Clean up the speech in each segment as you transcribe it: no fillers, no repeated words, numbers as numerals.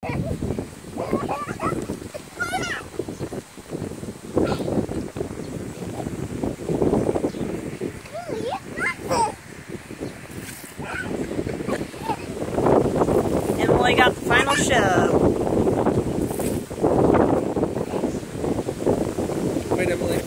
Emily got the final shove. Wait, Emily.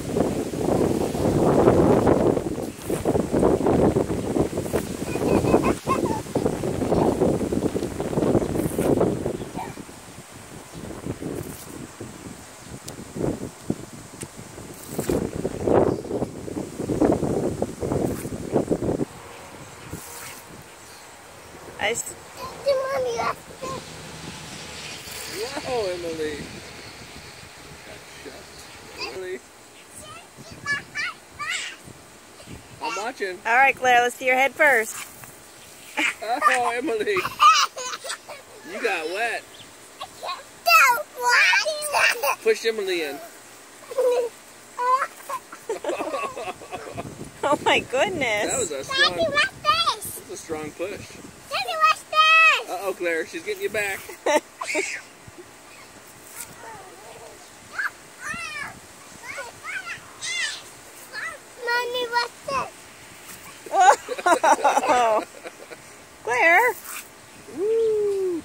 Wow, Emily. Emily. I'm watching. All right, Claire, let's see your head first. Oh, Emily. You got wet. Push Emily in. Oh my goodness. That was a strong push. Uh-oh, Claire, she's getting you back. Mommy, what's this? Oh, Claire. Woo.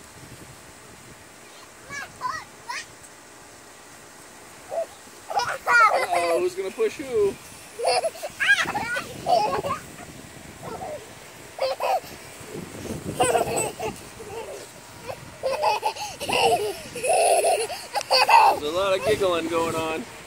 Uh-oh, who's going to push who? There's a lot of giggling going on.